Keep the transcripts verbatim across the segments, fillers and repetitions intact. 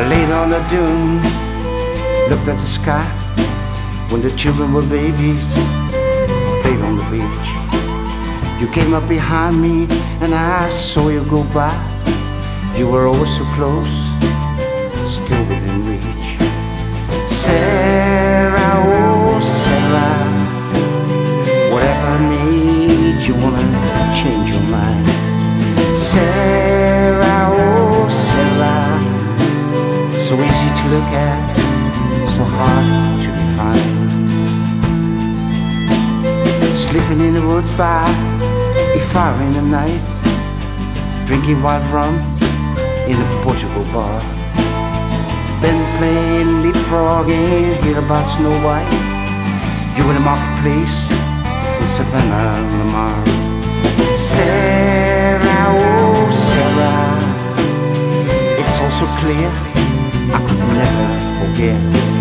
I laid on a dune, looked at the sky when the children were babies, played on the beach. You came up behind me and I saw you go by. You were always so close, still within reach. Sarah, oh Sarah, whatever I need, you wanna change your mind. Sarah, oh Sarah, so easy to look at, so hard to define. Sleeping in the woods by a fire in the night, drinking white rum in a Portugal bar. Then playing leapfrog and hear about Snow White. You in the marketplace in Savannah, Lamar. Sarah, oh Sarah, it's all so clear, I could never forget.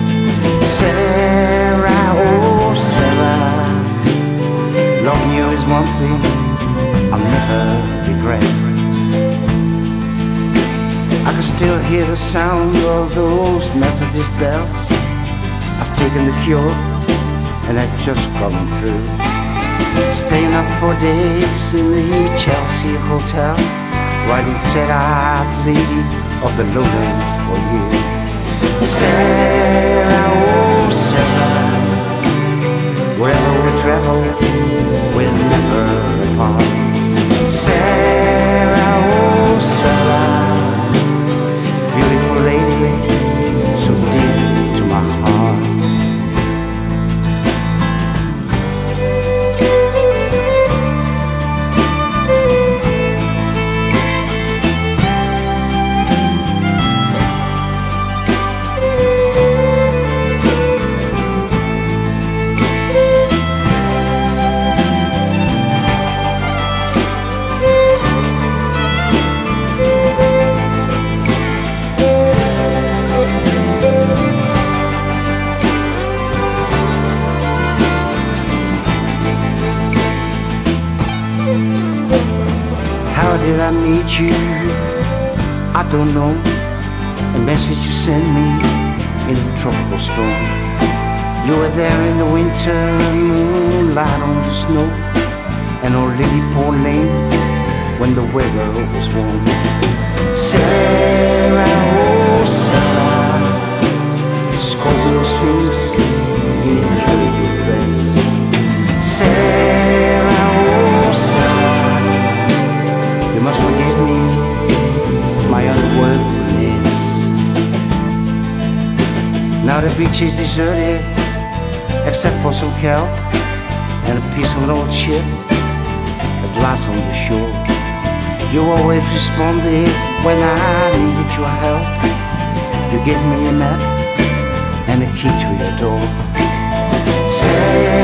Sarah, oh Sarah, loving you is one thing I'll never regret. I can still hear the sound of those Methodist bells. I've taken the cure and I've just gone through, staying up for days in the Chelsea Hotel, writing sad-eyed lady of the lowlands for you. Sarah, oh Sarah, wherever we travel, we'll never apart. Sarah, oh Sarah, beautiful lady, so dear to my heart. How did I meet you? I don't know. A message you sent me in a tropical storm. You were there in the winter, moonlight on the snow, and old Lily Pond Lane when the weather was warm. Sarah, oh Sarah, Scorpio strings in a curly dress. Sarah, oh Sarah, you must forgive me my unworthiness. Now the beach is deserted, except for some kelp and a piece of an old ship that lies on the shore. You always responded when I needed your help. You gave me a map and a key to your door. Say